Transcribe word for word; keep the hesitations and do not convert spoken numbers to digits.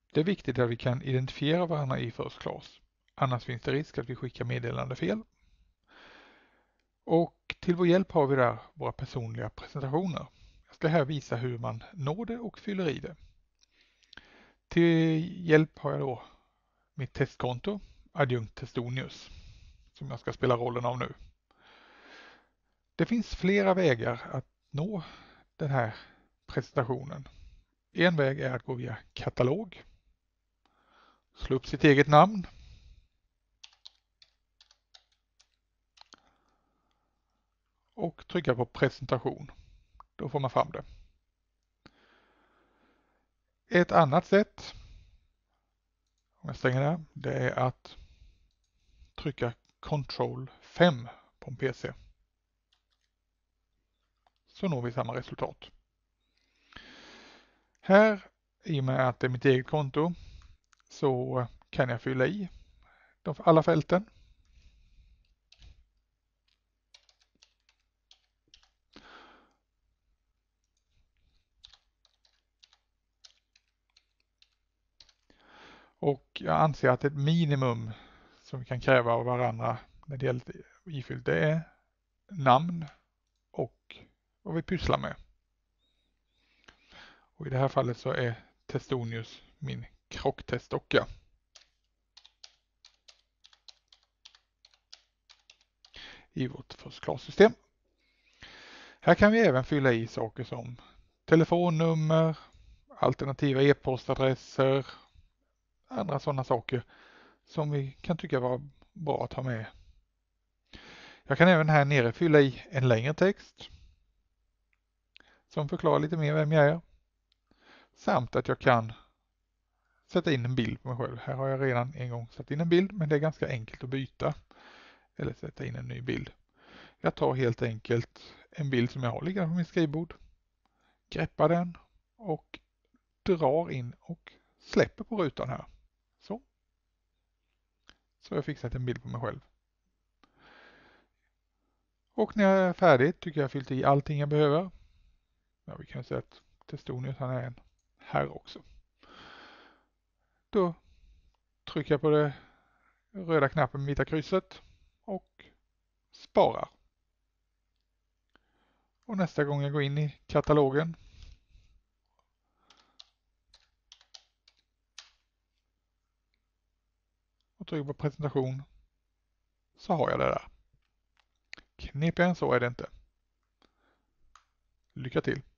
Det är viktigt att vi kan identifiera varandra i First Class. Annars finns det risk att vi skickar meddelande fel. Och till vår hjälp har vi där våra personliga presentationer. Jag ska här visa hur man når det och fyller i det. Till hjälp har jag då mitt testkonto, Adjunkt Testonius, som jag ska spela rollen av nu. Det finns flera vägar att nå den här presentationen. En väg är att gå via katalog, slå upp sitt eget namn och trycka på presentation. Då får man fram det. Ett annat sätt, om jag stänger det, det är att trycka kontroll fem på en P C. Så når vi samma resultat. Här, i och med att det är mitt eget konto, så kan jag fylla i alla fälten. Och jag anser att ett minimum som vi kan kräva av varandra när det gäller ifyllt, det är namn och vad vi pysslar med. Och i det här fallet så är Testonius min krocktestdocka. I vårt First Class-system. Här kan vi även fylla i saker som telefonnummer, alternativa e-postadresser, andra sådana saker som vi kan tycka var bra att ha med. Jag kan även här nere fylla i en längre text som förklarar lite mer vem jag är. Samt att jag kan sätta in en bild på mig själv. Här har jag redan en gång satt in en bild, men det är ganska enkelt att byta eller sätta in en ny bild. Jag tar helt enkelt en bild som jag har liggande på min skrivbord, greppar den och drar in och släpper på rutan här. Så. Så har jag fixat en bild på mig själv. Och när jag är färdig tycker jag har fyllt i allting jag behöver. Ja, vi kan säga att Testonius han är en här också. Då trycker jag på det röda knappen med vita krysset och sparar. Och nästa gång jag går in i katalogen och trycker på presentation så har jag det där. Knepigare än så är det inte. Lycka till!